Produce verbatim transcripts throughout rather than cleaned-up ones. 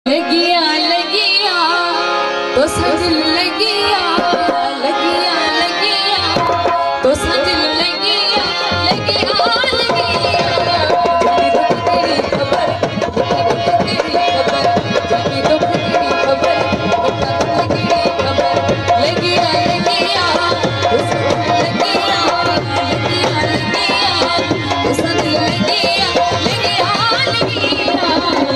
लगिया लगिया तो सजन लगिया लगिया लगिया तो सजन लगिया लगिया लगिया तेरी खबर तेरी खबर जानी तो तेरी खबर तेरी खबर लगिया लगिया तो सजन लगिया लगिया लगिया तो सजन लगिया लगिया लगिया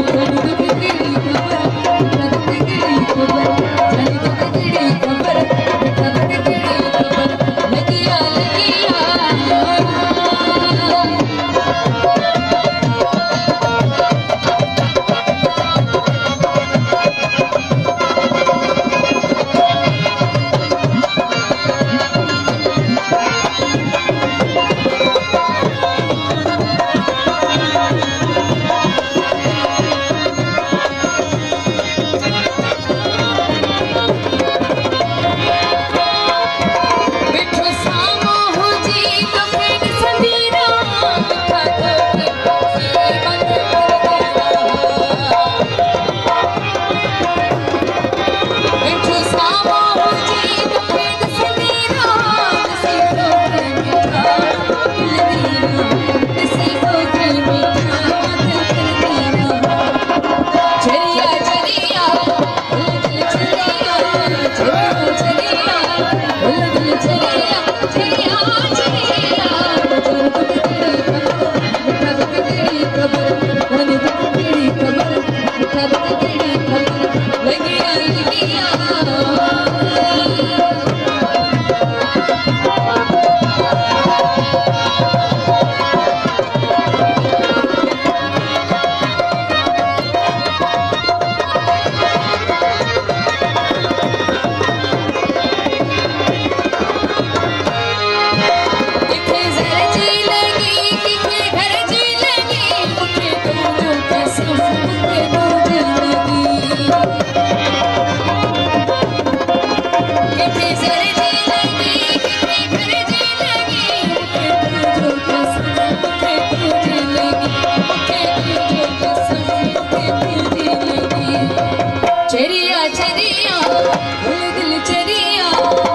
चरिया चरिया फुल दिल चरिया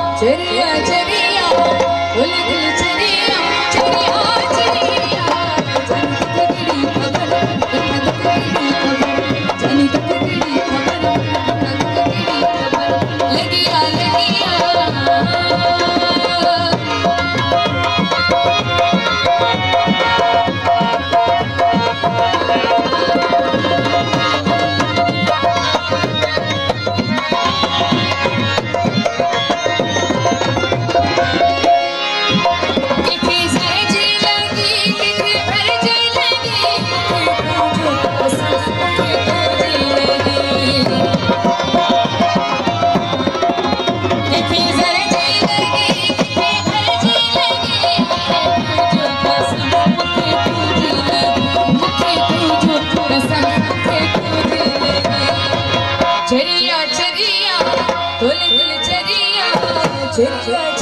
चरिया चरिया फुल दिल चरिया चरिया चरिया जानी तो तेरी खबर जानी तो तेरी खबर लगिया लगिया चरिया चरिया फुल दिल चरिया चरिया